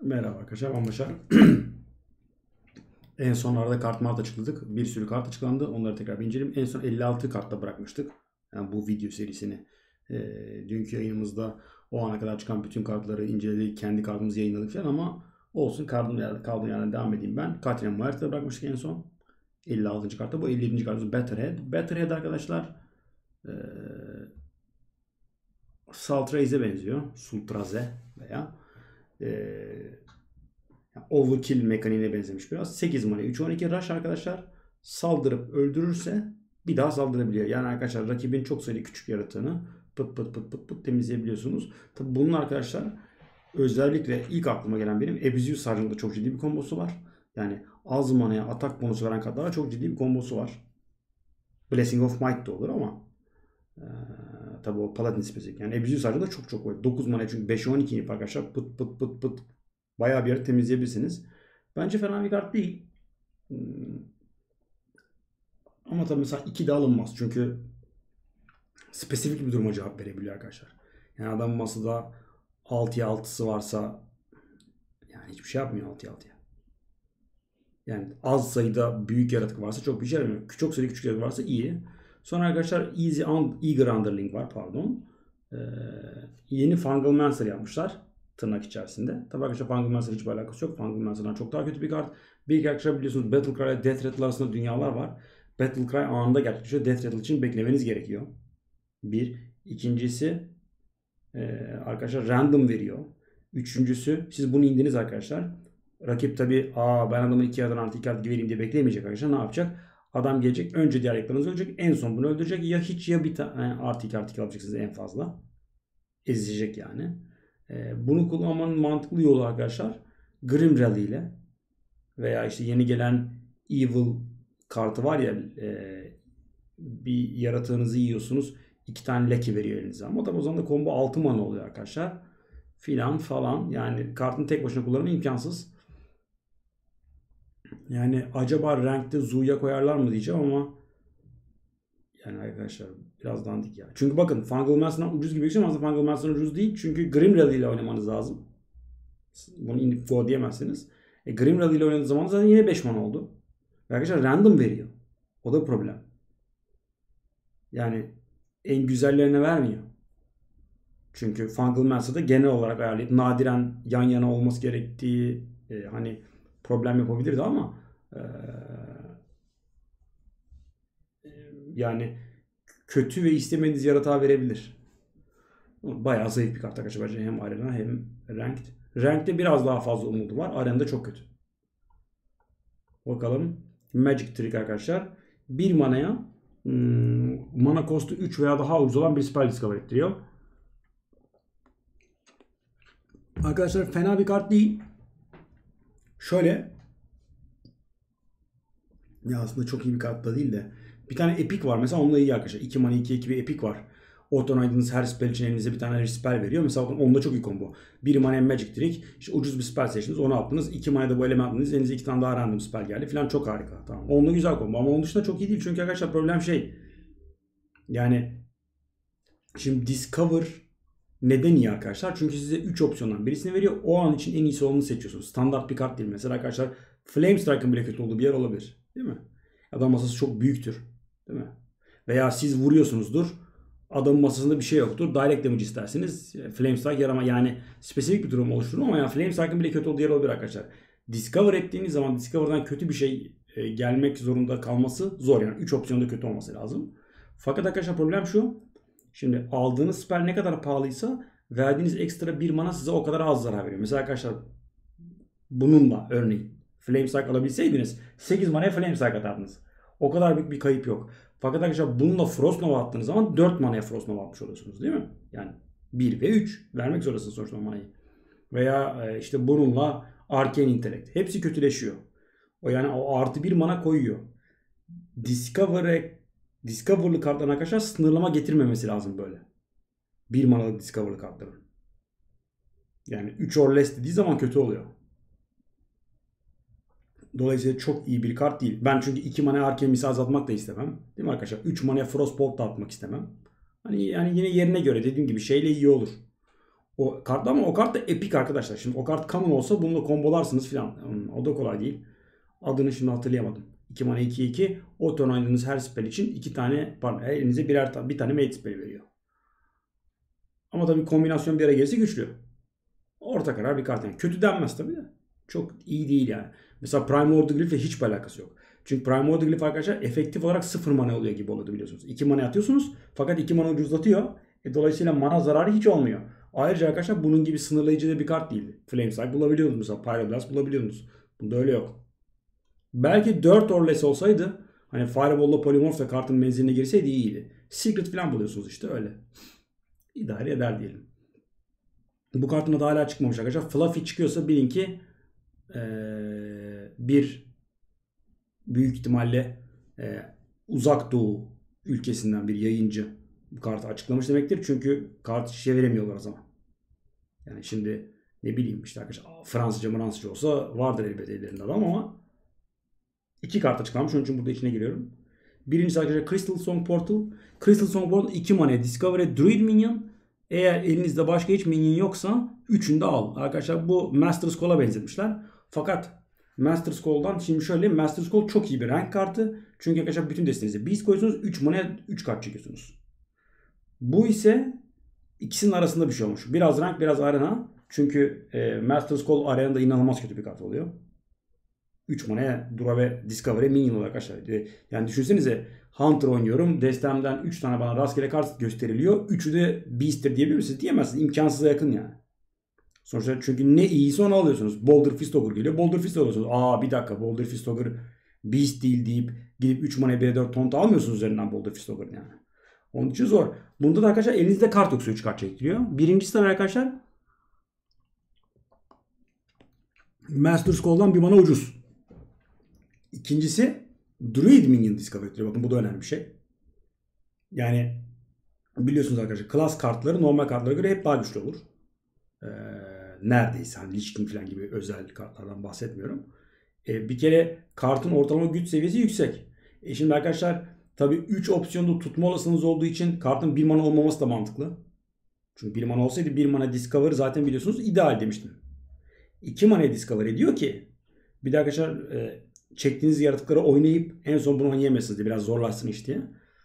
Merhaba arkadaşlar, ben Başar. En son arada kart mart açıkladık. Bir sürü kart açıklandı. Onları tekrar bir inceleyelim. En son 56 kartla bırakmıştık. Yani bu video serisini. Dünkü yayınımızda o ana kadar çıkan bütün kartları inceledik. Kendi kartımızı yayınladık falan ama olsun, kaldığım yerden devam edeyim ben. Katrina Muerte'de bırakmıştık en son. 56. kartta. Bu 57. kartımız Betterhead. Betterhead arkadaşlar e, Saltraze'e benziyor. Sultraze veya overkill mekaniğine benzemiş biraz. 8 mana 3-12 rush arkadaşlar. Saldırıp öldürürse bir daha saldırabiliyor. Yani arkadaşlar rakibin çok sayıda küçük yaratığını pıt pıt pıt pıt pıt temizleyebiliyorsunuz. Tabi bunun arkadaşlar özellikle ilk aklıma gelen benim Abyssal Sergeant'da çok ciddi bir kombosu var. Yani az manaya atak bonusu veren kartlara çok ciddi bir kombosu var. Blessing of Might da olur ama tabi o Paladin spesifik. Yani Abyssal Sergeant'da çok var. 9 mana çünkü 5-12 inip arkadaşlar pıt pıt pıt pıt bayağı bir yere temizleyebilirsiniz. Bence fena bir kart değil. Ama tabii mesela 2 de alınmaz. Çünkü spesifik bir duruma cevap verebiliyor arkadaşlar. Yani adam masada 6'ya 6'sı varsa yani hiçbir şey yapmıyor 6'ya 6'ya. Yani az sayıda büyük yaratık varsa çok bir şey yaramıyor. Çok sayıda küçük yaratık varsa iyi. Sonra arkadaşlar Eager Underling var, pardon. Yeni Fungal Mancer yapmışlar. Tırnak içerisinde. Tabii arkadaşlar Fungal Mancer hiçbir alakası yok. Fungal Mancer'dan çok daha kötü bir kart. Bir arkadaşlar biliyorsunuz Battlecry ile Death Rattle arasında dünyalar var. Battlecry anında gerçekleşiyor. Death Rattle için beklemeniz gerekiyor. Bir. İkincisi arkadaşlar random veriyor. Üçüncüsü siz bunu indiniz arkadaşlar. Rakip tabi ben adamın 2 yerden artı 2 artı vereyim diye bekleyemeyecek arkadaşlar. Ne yapacak? Adam gelecek. Önce diğer ekranınızı öldürecek. En son bunu öldürecek. Ya hiç ya bir tane artı 2 artı 2 alacaksınız en fazla. Ezecek yani. Bunu kullanmanın mantıklı yolu arkadaşlar Grim Rally ile veya işte yeni gelen Evil kartı var ya, bir yaratığınızı yiyorsunuz. 2 tane leki veriyor elinize. Ama tabi o zaman da combo 6 mana oluyor arkadaşlar. Filan falan. Yani kartın tek başına kullanımı imkansız. Yani acaba rankte Zu'ya koyarlar mı diyeceğim ama yani arkadaşlar biraz dandik ya. Çünkü bakın Fungal Mancer'dan ucuz gibi gözüküyor ama Fungal Mancer'dan ucuz değil. Çünkü Grim Rally ile oynamanız lazım. Bunu inip go diyemezsiniz. Grim Rally ile oynadığınız zaman zaten yine 5 mana oldu. Ve arkadaşlar random veriyor. O da problem. Yani en güzellerine vermiyor. Çünkü Fungal Mancer'da genel olarak ayarlayıp nadiren yan yana olması gerektiği hani problem yapabilirdi ama yani kötü ve istemediğiniz yaratığa verebilir. Bayağı zayıf bir kart arkadaşlar bence hem arena hem ranked. Ranked'de biraz daha fazla umudu var. Arena'da çok kötü. Bakalım. Magic Trick arkadaşlar. Bir manaya mana cost'u 3 veya daha ucuz olan bir spell discover ettiriyor. Arkadaşlar fena bir kart değil. Şöyle. Ya aslında çok iyi bir kart da değil de. Bir tane epic var mesela, onunla iyi arkadaşlar. 2 mana 2 bir epic var. Otonaydınız her spell için elinize bir tane spell veriyor. Mesela onda çok iyi combo. 1 mana Magic Trick. İşte ucuz bir spell seçtiniz. Onu attınız. 2 mana da bu elementiniz. Elinize 2 tane daha random spell geldi falan. Çok harika. Tamam. Onunla güzel combo. Ama onun dışında çok iyi değil. Çünkü arkadaşlar problem şey. Yani şimdi Discover neden iyi arkadaşlar? Çünkü size 3 opsiyondan birisini veriyor. O an için en iyisi olanı seçiyorsunuz. Standart bir kart değil. Mesela arkadaşlar Flame Strike'ın bile kötü olduğu bir yer olabilir. Değil mi? Adam masası çok büyüktür. Değil mi? Veya siz vuruyorsunuzdur. Adamın masasında bir şey yoktur. Direct damage isterseniz Flame Strike yarama, yani spesifik bir durum oluşturur ama yani Flame Strike'ın bile kötü olduğu yer olabilir arkadaşlar. Discover ettiğiniz zaman Discover'dan kötü bir şey gelmek zorunda kalması zor. Yani 3 opsiyonda kötü olması lazım. Fakat arkadaşlar problem şu. Şimdi aldığınız spell ne kadar pahalıysa verdiğiniz ekstra bir mana size o kadar az zarar veriyor. Mesela arkadaşlar bununla örneğin Flame Strike alabilseydiniz 8 manaya Flame Strike atardınız. O kadar büyük bir kayıp yok. Fakat arkadaşlar bununla Frost Nova attığınız zaman 4 manaya Frost Nova atmış oluyorsunuz değil mi? Yani 1 ve 3 vermek zorundasınız sonuçta manayı. Veya işte bununla Arcane Intellect. Hepsi kötüleşiyor. O yani o artı 1 mana koyuyor. Discover'lı kartların arkadaşlar sınırlama getirmemesi lazım böyle. 1 manalık Discover'lı kartların. Yani 3 or less dediği zaman kötü oluyor. Dolayısıyla çok iyi bir kart değil. Ben çünkü 2 manaya Arcane Missile atmak da istemem. Değil mi arkadaşlar? 3 manaya Frostbolt da atmak istemem. Hani yani yine yerine göre dediğim gibi şeyle iyi olur. O kart ama o kart da epik arkadaşlar. Şimdi o kart common olsa bununla kombolarsınız filan. O da kolay değil. Adını şimdi hatırlayamadım. 2 mana 2-2. Oton oynadığınız her spell için 2 tane pardon elinize bir tane mate spell veriyor. Ama tabii kombinasyon bir araya gelirse güçlü. Orta karar bir kart yani. Kötü denmez tabii de. Çok iyi değil yani. Mesela Primordial Glyph'le hiçbir alakası yok. Çünkü Primordial Glyph arkadaşlar efektif olarak 0 mana oluyor gibi oluyordu biliyorsunuz. 2 mana atıyorsunuz fakat 2 mana ucuzlatıyor. Dolayısıyla mana zararı hiç olmuyor. Ayrıca arkadaşlar bunun gibi sınırlayıcı da bir kart değildi. Flameside bulabiliyordunuz mesela. Pyroblast bulabiliyordunuz. Bunda öyle yok. Belki 4 or less olsaydı hani Fireball'la Polymorph'la kartın menziline girseydi iyiydi. Secret falan buluyorsunuz işte öyle. İdare eder diyelim. Bu kartın adı hala çıkmamış arkadaşlar. Fluffy çıkıyorsa bilin ki bir büyük ihtimalle uzak doğu ülkesinden bir yayıncı bu kartı açıklamış demektir. Çünkü kartı çeviremiyorlar o zaman. Yani şimdi ne bileyim işte arkadaşlar Fransızca olsa vardır elbette ellerinde adam ama iki kart açıklanmış. Onun için burada içine giriyorum. Birincisi arkadaşlar Crystal Song Portal. Crystal Song Portal 2 mana Discovery Druid Minion. Eğer elinizde başka hiç minion yoksa 3'ünü de al. Arkadaşlar bu Master's Call'a benzetmişler. Fakat Master's Call'dan şimdi şöyle Master's Call çok iyi bir renk kartı. Çünkü arkadaşlar bütün destenize Beast koyuyorsunuz. 3 mana 3 kart çekiyorsunuz. Bu ise ikisinin arasında bir şey olmuş. Biraz renk biraz arena. Çünkü Master's Call arenada inanılmaz kötü bir kart oluyor. 3 manaya Dura ve Discovery minion olarak aşağı. Yani düşünsenize Hunter oynuyorum. Destemden 3 tane bana rastgele kart gösteriliyor. 3'ü de Beast'tir diyebilir misiniz? Diyemezsiniz. İmkansıza yakın yani. Sonuçta çünkü ne iyiyse onu alıyorsunuz. Boulder Fist Ogre geliyor. Boulder Fist alıyorsunuz. Bir dakika Boulder Fist Ogre Beast değil deyip gidip 3 manaya 1'e 4 taunt almıyorsunuz üzerinden Boulder Fist Ogre yani. Onun için zor. Bunda da arkadaşlar elinizde kart yoksa 3 kart çekiliyor. Birincisi de arkadaşlar Master's Call'dan bir mana ucuz. İkincisi Druid Minion Discover ettiriyor. Bakın bu da önemli bir şey. Yani biliyorsunuz arkadaşlar class kartları normal kartlara göre hep daha güçlü olur. Neredeyse hani Lich King falan gibi özel kartlardan bahsetmiyorum. Bir kere kartın ortalama güç seviyesi yüksek. Şimdi arkadaşlar tabii 3 opsiyonda tutma olasılığınız olduğu için kartın 1 mana olmaması da mantıklı. Çünkü 1 mana olsaydı 1 mana Discover zaten biliyorsunuz ideal demiştim. 2 mana Discover ediyor ki bir de arkadaşlar çektiğiniz yaratıkları oynayıp en son bunu oynayamazsınız diye biraz zorlaşsın işte.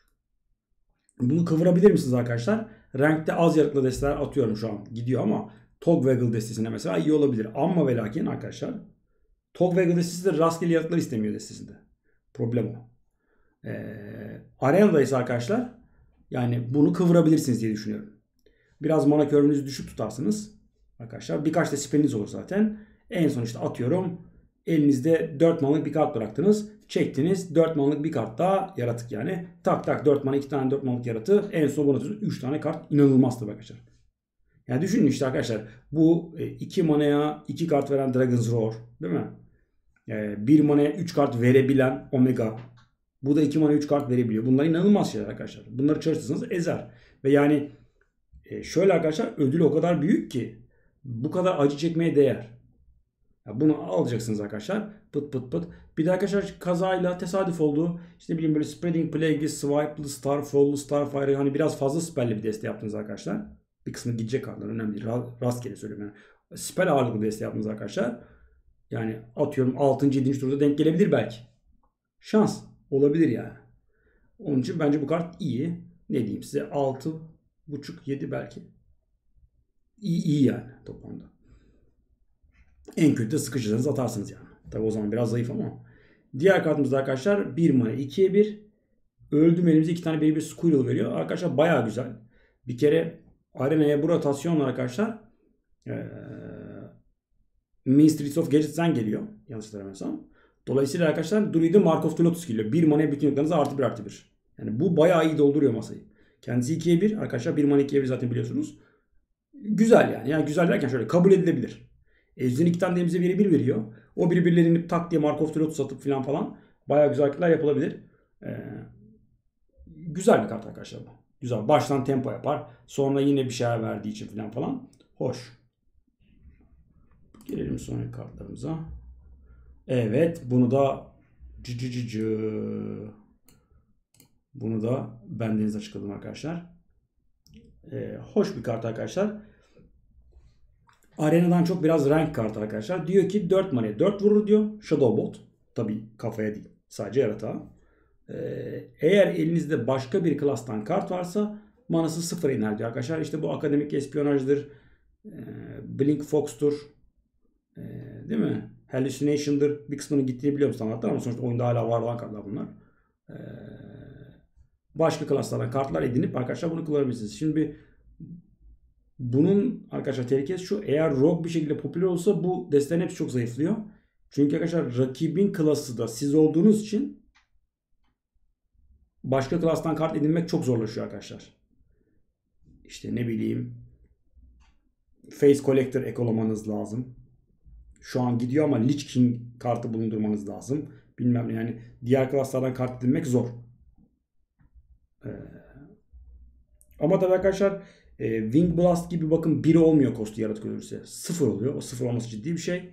Bunu kıvırabilir misiniz arkadaşlar? Rankte az yaratıklı desteler atıyorum şu an gidiyor ama Togwaggle destesine mesela iyi olabilir. Ama ve lakin arkadaşlar Togwaggle destesi de rastgele yaratıklar istemiyor destesinde. Problem o. Arena'da ise arkadaşlar yani bunu kıvırabilirsiniz diye düşünüyorum. Biraz mana curve'ünüzü düşük tutarsınız. Arkadaşlar birkaç da spelliniz olur zaten. En son işte atıyorum elinizde 4 manalık bir kart bıraktınız. Çektiniz 4 manalık bir kart daha yaratık yani. Tak tak 4 mana 2 tane 4 manalık yaratığı. En son buna atıyorsunuz 3 tane kart. İnanılmazdır arkadaşlar. Yani düşünün işte arkadaşlar. Bu 2 manaya 2 kart veren Dragon's Roar. Değil mi? 1 manaya 3 kart verebilen Omega. Bu da 2 manaya 3 kart verebiliyor. Bunlar inanılmaz şeyler arkadaşlar. Bunları çalıştırırsanız ezer. Ve yani şöyle arkadaşlar ödül o kadar büyük ki bu kadar acı çekmeye değer. Bunu alacaksınız arkadaşlar. Pıt pıt pıt. Bir de arkadaşlar kazayla tesadüf oldu. İşte bileyim böyle Spreading Plague'li, Swipe'lı, Starfall'lı, Starfire'ı hani biraz fazla spell'li bir deste yaptınız arkadaşlar. Bir kısmı gidecek kartlar önemli değil. Rastgele söylüyorum yani. Spell ağırlıklı bir deste yaptınız arkadaşlar. Yani atıyorum 6. 7. turda denk gelebilir belki. Şans olabilir yani. Onun için bence bu kart iyi. Ne diyeyim size 6.5 7 belki. İyi yani toplamda. En kötü de sıkışırsanız atarsınız yani. Tabi o zaman biraz zayıf ama. Diğer kartımızda arkadaşlar 1 mana 2'ye 1. Öldüm elimize 2 tane bir Squirrel veriyor. Arkadaşlar baya güzel. Bir kere arenaya bu rotasyonla arkadaşlar Ministries of Gadgets'ten geliyor. Yanlış hatırlamıyorsam. Dolayısıyla arkadaşlar Druid'in Mark of the Lotus geliyor. 1 manaya bütün yoklarınıza artı 1 artı 1. Yani bu bayağı iyi dolduruyor masayı. Kendisi 2'ye 1. Arkadaşlar 1 mana 2'ye 1 zaten biliyorsunuz. Güzel yani. Yani güzel derken şöyle kabul edilebilir. Ejder'in 2 tane elimize 1'e 1 veriyor. O birbirlerini tak diye Mark of the Lotus atıp falan bayağı güzel hareketler yapılabilir. Güzel bir kart arkadaşlar bu. Güzel. Baştan tempo yapar. Sonra yine bir şeyler verdiği için falan. Hoş. Gelelim sonraki kartlarımıza. Evet. Bunu da bunu da bendeniz açıkladım arkadaşlar. Hoş bir kart arkadaşlar. Arena'dan çok biraz rank kartı arkadaşlar. Diyor ki 4 manaya 4 vurur diyor. Shadow Bolt. Tabi kafaya değil. Sadece yaratığa. Eğer elinizde başka bir klastan kart varsa manası 0 iner diyor arkadaşlar. İşte bu akademik espiyonajdır. Blink Fox'tur. Değil mi? Hallucination'dır. Bir kısmının gittiğini biliyorum standartlar ama sonuçta oyunda hala var olan kartlar bunlar. Başka klaslardan kartlar edinip arkadaşlar bunu kullanabilirsiniz. Şimdi bunun arkadaşlar tehlikesi şu. Eğer rogue bir şekilde popüler olsa bu destelerin hepsi çok zayıflıyor. Çünkü arkadaşlar rakibin klası da siz olduğunuz için başka klastan kart edinmek çok zorlaşıyor arkadaşlar. İşte ne bileyim Face Collector ekolamanız lazım. Şu an gidiyor ama Lich King kartı bulundurmanız lazım. Bilmem yani diğer klaslardan kart edinmek zor. Ama tabii arkadaşlar Wing Blast gibi bakın 1 olmuyor kostu yaratık ölürse. 0 oluyor. O 0 olması ciddi bir şey.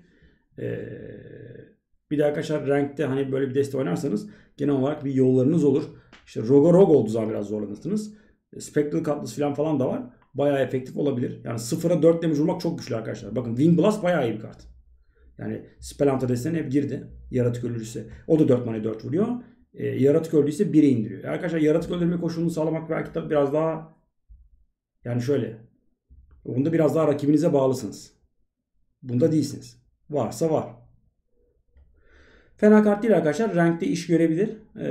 Bir de arkadaşlar rankte hani böyle bir deste oynarsanız genel olarak bir yollarınız olur. İşte Rogue olduğu zaman biraz zorlanırsınız. Spectral Cutlass falan da var. Bayağı efektif olabilir. Yani 0'a 4 damage vurmak çok güçlü arkadaşlar. Bakın Wing Blast bayağı iyi bir kart. Yani Spellhunter desteğine hep girdi. Yaratık öldürürse. O da 4 mana 4 vuruyor. Yaratık öldüyse 1'e indiriyor. Arkadaşlar yaratık öldürme koşulunu sağlamak belki de biraz daha yani şöyle. Bunda biraz daha rakibinize bağlısınız. Bunda değilsiniz. Varsa var. Fena kart değil arkadaşlar. Rankte iş görebilir.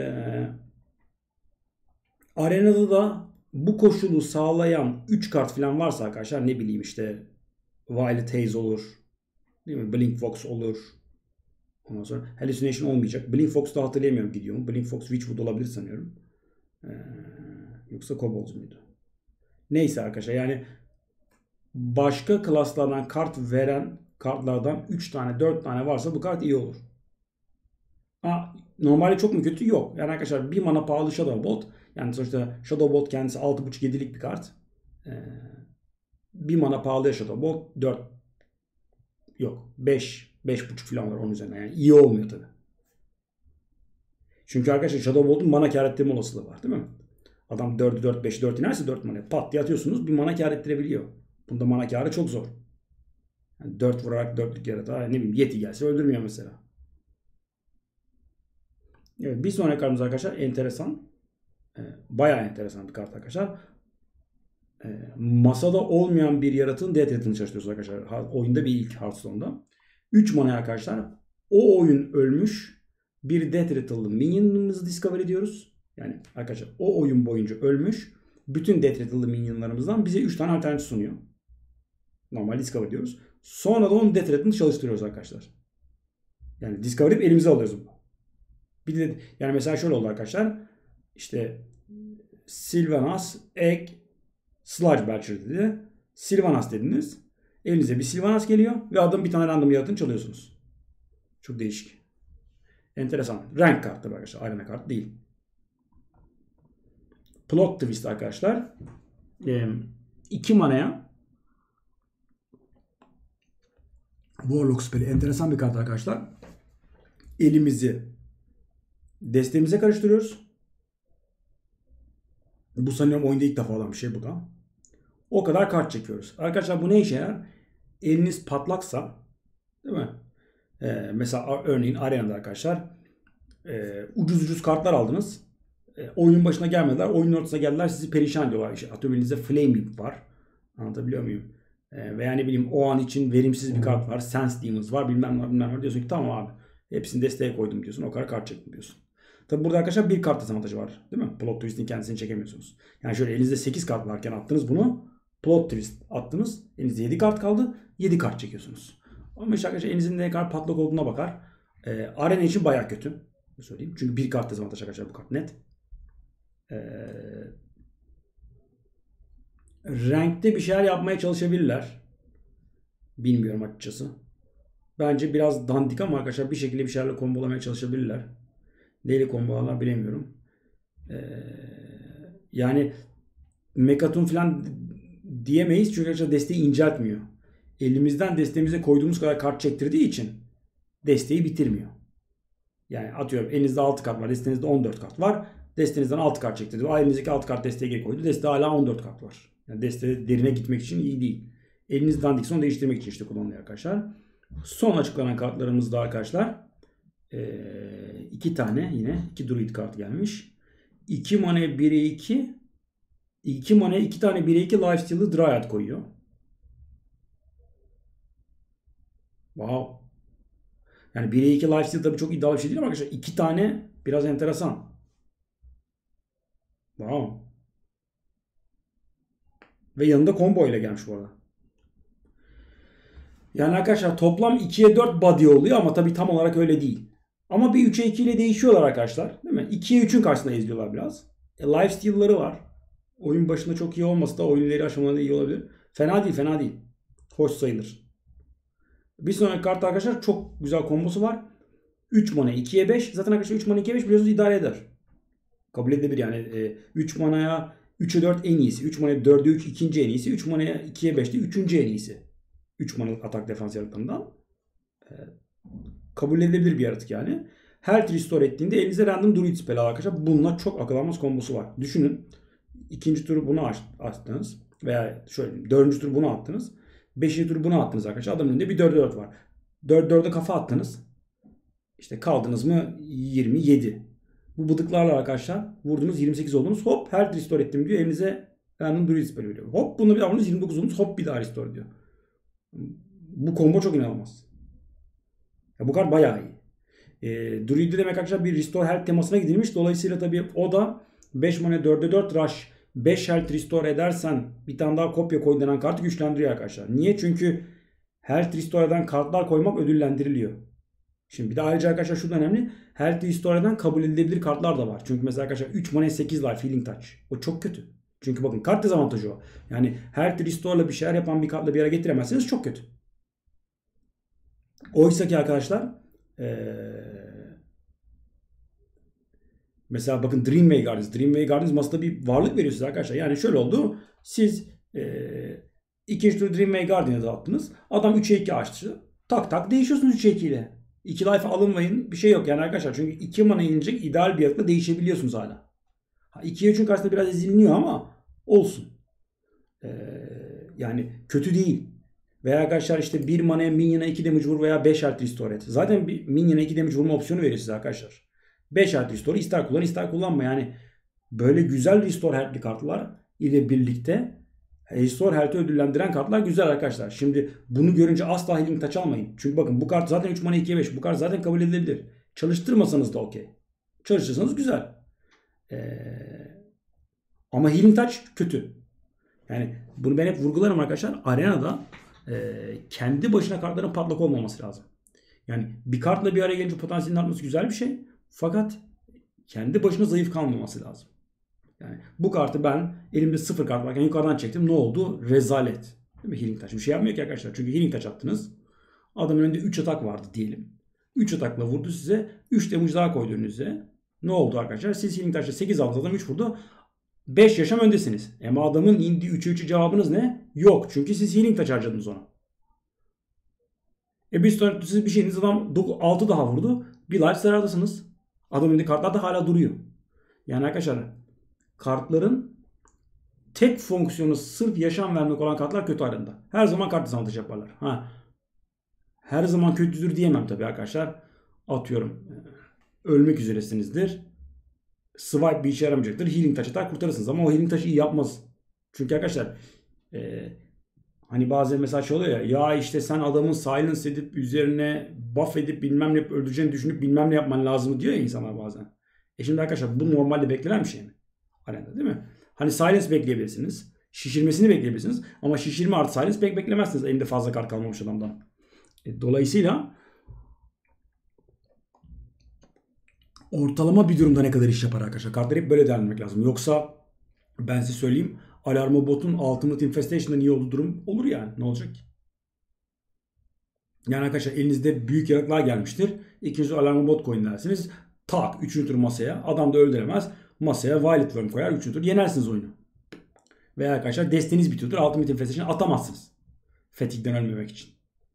Arenada da bu koşulu sağlayan 3 kart falan varsa arkadaşlar ne bileyim işte Violet Haze olur. Değil mi? Blink Fox olur. Ondan sonra Hallucination olmayacak. Blink Fox'ta hatırlayamıyorum gidiyor. Blink Fox Witchwood olabilir sanıyorum. Yoksa Kobolds muydu? Neyse arkadaşlar yani başka klaslardan kart veren kartlardan 3 tane 4 tane varsa bu kart iyi olur. Normalde çok mu kötü? Yok. Yani arkadaşlar bir mana pahalı Shadow Bolt. Yani sonuçta Shadow Bolt kendisi 6.5-7'lik bir kart. Bir mana pahalı Shadow Bolt 4 yok 5.5 falan var onun üzerine. Yani iyi olmuyor tabi. Çünkü arkadaşlar Shadow Bolt'un mana kar ettirme olasılığı var değil mi? Adam 4'ü 4 5'i 4 inerse 4 mana pat diye atıyorsunuz bir mana kar ettirebiliyor. Bunda mana karı çok zor. Yani 4 vurarak 4'lük yaratığa ne bileyim Yeti gelse öldürmüyor mesela. Evet, bir sonraki kartımız arkadaşlar enteresan. Bayağı enteresan bir kart arkadaşlar. Masada olmayan bir yaratığın death rate'ini çalıştırıyoruz arkadaşlar. Oyunda bir ilk Hearthstone'da. 3 mana arkadaşlar. O oyun ölmüş bir death rate'lı minion'ımızı discover ediyoruz. Yani arkadaşlar o oyun boyunca ölmüş bütün death rate'lı minion'larımızdan bize 3 tane alternatif sunuyor. Normal discover ediyoruz. Sonra da onun death rate'ını çalıştırıyoruz arkadaşlar. Yani discover edip elimize alıyoruz bunu. Bir de yani mesela şöyle oldu arkadaşlar. İşte Sylvanas, Egg, Sludge Belcher dedi. Sylvanas dediniz. Elinize bir Sylvanas geliyor ve adam bir tane random yaratığını çalıyorsunuz. Çok değişik. Enteresan. Rank kartı arkadaşlar. Arena kart değil. Plot Twist arkadaşlar. 2 manaya Warlock spell'i. Enteresan bir kart arkadaşlar. Elimizi destemize karıştırıyoruz. Bu sanıyorum oyunda ilk defa olan bir şey bu da. O kadar kart çekiyoruz. Arkadaşlar bu ne işe yarar? Eliniz patlaksa değil mi? Mesela örneğin arenada arkadaşlar ucuz kartlar aldınız. Oyunun başına gelmediler. Oyunun ortasına geldiler. Sizi perişan diyorlar. İşte atıyorum elinizde Flame Whip var. Anlatabiliyor muyum? Veya ne bileyim o an için verimsiz bir kart var. Sense Demons var. Bilmem ne diyorsun ki tamam abi. Hepsini desteğe koydum diyorsun. O kadar kart çektim diyorsun. Tabi burada arkadaşlar bir kart dezavantajı var. Değil mi? Plot Twist'in kendisini çekemiyorsunuz. Yani şöyle elinizde 8 kart varken attınız bunu. Plot Twist attınız. Elinizde 7 kart kaldı. 7 kart çekiyorsunuz. Ama işte arkadaşlar elinizin ne kadar patlak olduğuna bakar. Arena için baya kötü. Söyleyeyim. Çünkü bir kart dezavantaj arkadaşlar bu kart net. Rankte bir şeyler yapmaya çalışabilirler. Bilmiyorum açıkçası. Bence biraz dandik ama arkadaşlar bir şekilde bir şeylerle kombolamaya çalışabilirler. Neyle kombolarlar bilemiyorum. Yani Mekaton falan diyemeyiz çünkü arkadaşlar desteği inceltmiyor. Elimizden desteğimize koyduğumuz kadar kart çektirdiği için desteği bitirmiyor. Yani atıyorum elinizde 6 kart var. Destenizde 14 kart var. Destenizden 6 kart çektirdi. Elinizdeki 6 kart desteğe geri koydu. Deste hala 14 kart var. Yani deste derine gitmek için iyi değil. Eliniz dandikse onu değiştirmek için işte kullanılıyor arkadaşlar. Son açıklanan kartlarımız da arkadaşlar. 2 tane yine 2 druid kartı gelmiş. 2 mana 1'e 2. 2 mana 2 tane 1'e 2 lifesteal'ı Dryad koyuyor. Wow. Yani 1'e 2 lifesteal tabii çok iddialı bir şey değil ama arkadaşlar 2 tane biraz enteresan. Wow. Ve yanında combo ile gelmiş bu arada. Yani arkadaşlar toplam 2'ye 4 body oluyor ama tabii tam olarak öyle değil. Ama bir 3'e 2 ile değişiyorlar arkadaşlar. Değil mi? 2'ye 3'ün karşısında izliyorlar biraz. Lifesteal'ları var. Oyun başında çok iyi olmasa da oyun ileri aşamalarında iyi olabilir. Fena değil, fena değil. Hoş sayılır. Bir sonraki kartta arkadaşlar çok güzel kombosu var. 3 mana 2'ye 5. Zaten arkadaşlar 3 mana 2'ye 5 biliyorsunuz idare eder. Kabul edilebilir yani. 3 manaya 3'e 4 en iyisi. 3 manaya 4'e 3 ikinci en iyisi. 3 manaya 2'ye 5'te üçüncü en iyisi. 3 manalık atak defans yaratıklarından. Kabul edilebilir bir yaratık yani. Health restore ettiğinde elinize random druid spell arkadaşlar. Bununla çok akıl almaz kombosu var. Düşünün. İkinci turu bunu attınız. Veya şöyle dördüncü turu bunu attınız. Beşinci turu bunu attınız arkadaşlar. Adamın önünde bir 4'e 4 var. 4'e kafa attınız. İşte kaldınız mı 27. Bu bıdıklarla arkadaşlar vurdunuz 28 oldunuz. Hop health restore ettim diyor. Elinize random druid spell veriyor. Hop bunu bir daha vurdunuz 29 oldunuz. Hop bir daha restore diyor. Bu combo çok inanılmaz. Ya bu kart bayağı iyi. Druid'de demek arkadaşlar bir restore health temasına gidilmiş. Dolayısıyla tabii o da 5 mana 4'e 4 rush 5 health restore edersen bir tane daha kopya koy denen kartı güçlendiriyor arkadaşlar. Niye? Çünkü health restore eden kartlar koymak ödüllendiriliyor. Şimdi bir de ayrıca arkadaşlar şu da önemli. Health restore eden kabul edilebilir kartlar da var. Çünkü mesela arkadaşlar 3 mana 8 life healing touch. O çok kötü. Çünkü bakın kart dezavantajı o. Yani health restore'la bir şeyler yapan bir kartla bir yere getiremezseniz çok kötü. Oysa ki arkadaşlar mesela bakın Dreamway Gardens. Dreamway Gardens masada bir varlık veriyor size arkadaşlar. Yani şöyle oldu. Siz ikinci tur Dreamway Garden'a dağıttınız. Adam 3'e 2 açtı. Tak tak değişiyorsunuz 3'e 2 ile. 2 life alınmayın. Bir şey yok yani arkadaşlar. Çünkü 2 mana yenilecek ideal bir yaratıkla değişebiliyorsunuz hala. 2'ye 3'ün karşısında biraz eziliniyor ama olsun. Yani kötü değil. Veya arkadaşlar işte 1 manaya minyona 2 damage vur veya 5 health restore et. Zaten bir minyona 2 damage vurma opsiyonu veriyor size arkadaşlar. 5 health restore ister kullan ister kullanma. Yani böyle güzel restore health'li kartlar ile birlikte restore health'i ödüllendiren kartlar güzel arkadaşlar. Şimdi bunu görünce asla healing touch almayın. Çünkü bakın bu kart zaten 3 mana 2'ye 5. Bu kart zaten kabul edilebilir. Çalıştırmasanız da okey. Çalıştırsanız güzel. Ama healing touch kötü. Yani bunu ben hep vurgularım arkadaşlar. Arenada kendi başına kartların patlak olmaması lazım. Yani bir kartla bir araya gelince potansiyelin artması güzel bir şey. Fakat kendi başına zayıf kalmaması lazım. Yani bu kartı ben elimde 0 kart varken yukarıdan çektim. Ne oldu? Rezalet. Değil mi? Healing touch. Bir şey yapmıyor ki arkadaşlar. Çünkü healing touch attınız. Adamın önünde 3 atak vardı diyelim. 3 atakla vurdu size. 3 damage daha koydu önünüze. Ne oldu arkadaşlar? Siz healing touch'la 8 aldınız. Adam 3 vurdu. 5 yaşam öndesiniz. Ama adamın indiği 3'e 3 cevabınız ne? Yok. Çünkü siz healing touch harcadınız ona. Bir sonraki siz bir şeyiniz adam 6 daha vurdu. Bir life zarardasınız. Adamın önünde kartlar da hala duruyor. Yani arkadaşlar kartların tek fonksiyonu sırf yaşam vermek olan kartlar kötü arasında. Her zaman kart dezavantajı yaparlar. Her zaman kötüdür diyemem tabii arkadaşlar. Atıyorum. Ölmek üzeresinizdir. Swipe bir işe yaramayacaktır. Healing touch atar kurtarırsınız ama o healing touch'ı iyi yapmaz. Çünkü arkadaşlar hani bazen mesela şey oluyor ya işte sen adamın silence edip üzerine buff edip bilmem ne yapıp öldüreceğini düşünüp bilmem ne yapman lazım diyor ya insanlar bazen. Şimdi arkadaşlar bu normalde beklenen bir şey mi? Arenada değil mi? Hani silence bekleyebilirsiniz. Şişirmesini bekleyebilirsiniz. Ama şişirme artı silence pek beklemezsiniz elinde fazla kart kalmamış adamdan. Dolayısıyla ortalama bir durumda ne kadar iş yapar arkadaşlar? Kartları hep böyle değerlendirmek lazım. Yoksa ben size söyleyeyim Alarma Bot'un Ultimate Infestation'dan iyi olduğu durum olur yani. Ne olacak ki? Yani arkadaşlar elinizde büyük yaratıklar gelmiştir. İkinci Alarma Bot koyun dersiniz. Tak 3. tur masaya. Adam da öldüremez. Masaya Violet Worm koyar. 3. tur yenersiniz oyunu. Veya arkadaşlar destiniz bitiyordur. Ultimate Infestation'ı atamazsınız. Fatigue'den ölmemek için.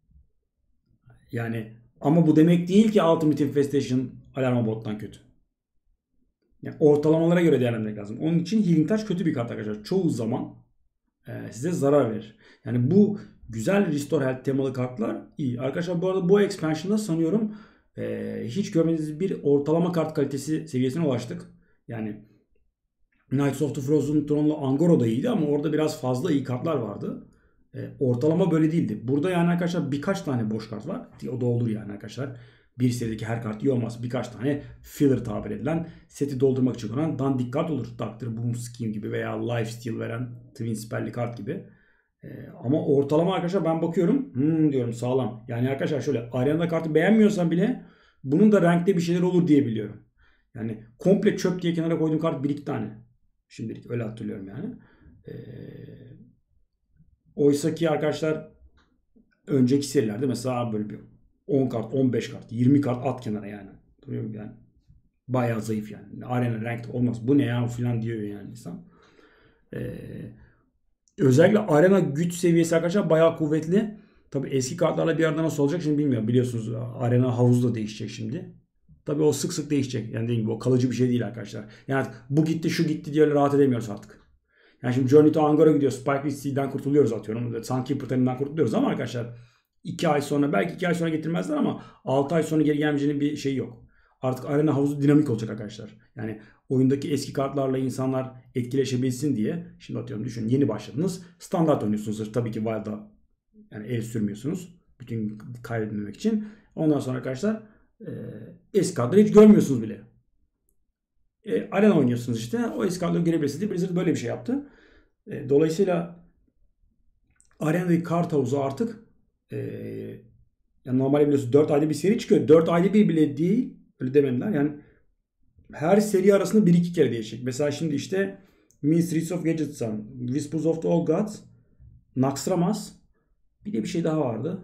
Yani ama bu demek değil ki Ultimate Infestation Alarma Bot'tan kötü. Yani ortalamalara göre değerlendirmek lazım. Onun için Healing Touch kötü bir kart arkadaşlar. Çoğu zaman size zarar verir. Yani bu Güzel Restore Health temalı kartlar iyi. Arkadaşlar bu arada bu expansion'da sanıyorum hiç görmediğiniz bir ortalama kart kalitesi seviyesine ulaştık. Yani Knights of the Frozen Throne'la Angoro da iyiydi ama orada biraz fazla iyi kartlar vardı. Ortalama böyle değildi. Burada yani arkadaşlar birkaç tane boş kart var. O da olur yani arkadaşlar. Bir serideki her kart iyi olmaz. Birkaç tane filler tabir edilen, seti doldurmak için olan dandik kart olur. Dr. Boom Scheme gibi veya Lifesteal veren Twin Spell'li kart gibi. Ama ortalama arkadaşlar ben bakıyorum. Diyorum sağlam. Yani arkadaşlar şöyle arenada kartı beğenmiyorsan bile bunun da renkte bir şeyler olur diye biliyorum. Yani komple çöp diye kenara koyduğum kart 1-2 tane. Şimdilik öyle hatırlıyorum yani. Oysa ki arkadaşlar önceki serilerde mesela böyle bir 10 kart, 15 kart, 20 kart at kenara yani. Yani bayağı zayıf yani. Arena ranked olmaz. Bu ne ya falan diyor yani insan. Özellikle arena güç seviyesi arkadaşlar bayağı kuvvetli. Tabi eski kartlarla bir arada nasıl olacak şimdi bilmiyorum. Biliyorsunuz arena havuzu da değişecek şimdi. Tabi o sık sık değişecek. Yani dediğim gibi o kalıcı bir şey değil arkadaşlar. Yani bu gitti şu gitti diye öyle rahat edemiyoruz artık. Yani şimdi Journey to Angora gidiyor. Spike Lee'den kurtuluyoruz atıyorum. Sunkeeper teminden kurtuluyoruz ama arkadaşlar 2 ay sonra belki 2 ay sonra getirmezler ama 6 ay sonra geri gelmeyeceğinin bir şeyi yok. Artık arena havuzu dinamik olacak arkadaşlar. Yani oyundaki eski kartlarla insanlar etkileşebilsin diye. Şimdi atıyorum düşünün yeni başladınız. Standart oynuyorsunuz. Tabii ki Wild'da yani el sürmüyorsunuz. Bütün kaybetmemek için. Ondan sonra arkadaşlar eski kartları hiç görmüyorsunuz bile. Arena oynuyorsunuz işte. O eski kartları görebilirsiniz diye Blizzard böyle bir şey yaptı. Dolayısıyla arenadaki kart havuzu artık yani normalde biliyorsunuz 4 ayda bir seri çıkıyor. 4 ayda bir bile değil. Öyle demediler. Yani her seri arasında 1-2 kere değişecek. Mesela şimdi işte Ministries of Gadgetzan, Whispers of the Old Gods, Naxxramas, bir de bir şey daha vardı.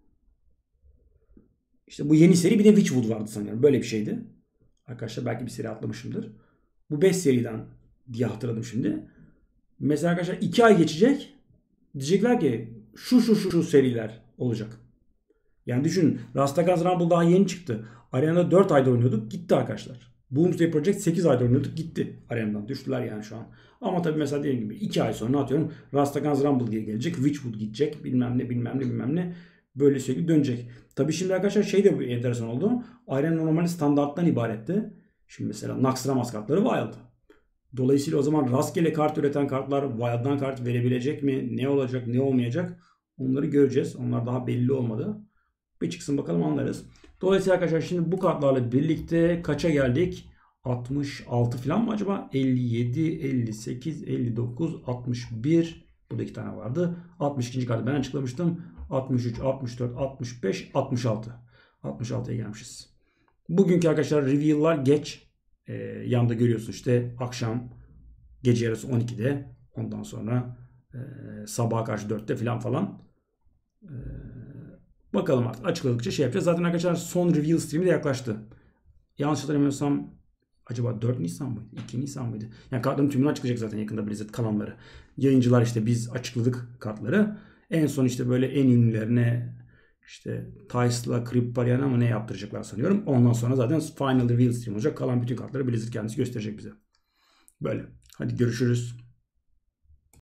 İşte bu yeni seri bir de Witchwood vardı sanıyorum. Böyle bir şeydi. Arkadaşlar belki bir seri atlamışımdır. Bu 5 seriden diye hatırladım şimdi. Mesela arkadaşlar 2 ay geçecek. Diyecekler ki şu seriler olacak. Yani düşünün Rastakaz Rumble daha yeni çıktı. Arena'da 4 ayda oynuyorduk. Gitti arkadaşlar. Boomsday Project 8 ayda oynuyorduk. Gitti Arena'dan. Düştüler yani şu an. Ama tabii mesela dediğim gibi 2 ay sonra atıyorum Rastakaz Rumble diye gelecek. Witchwood gidecek. Bilmem ne. Böyle sürekli dönecek. Tabii şimdi arkadaşlar şey de enteresan oldu. Arena normalde standarttan ibaretti. Şimdi mesela Naxxramas kartları Wild. Dolayısıyla o zaman rastgele kart üreten kartlar Wild'dan kart verebilecek mi? Ne olacak, ne olmayacak? Onları göreceğiz. Onlar daha belli olmadı. Bir çıksın bakalım anlarız. Dolayısıyla arkadaşlar şimdi bu kartlarla birlikte kaça geldik? 66 falan mı acaba? 57, 58, 59, 61. Burada 2 tane vardı. 62. kartı ben açıklamıştım. 63, 64, 65, 66. 66'ya gelmişiz. Bugünkü arkadaşlar reveal'lar geç. Yanda görüyorsun işte akşam gece yarısı 12'de. Ondan sonra sabaha karşı 4'te falan. Bakalım artık açıkladıkça şey yapacağız. Zaten arkadaşlar son reveal stream'i de yaklaştı. Yanlış hatırlamıyorsam acaba 4 Nisan mıydı? 2 Nisan mıydı? Yani kartların tümünü açıklayacak zaten yakında Blizzard kalanları. Yayıncılar işte biz açıkladık kartları. En son işte böyle en ünlülerine işte Tice'la Kripparyan'a mı ne yaptıracaklar sanıyorum. Ondan sonra zaten final reveal stream olacak. Kalan bütün kartları Blizzard kendisi gösterecek bize. Böyle. Hadi görüşürüz.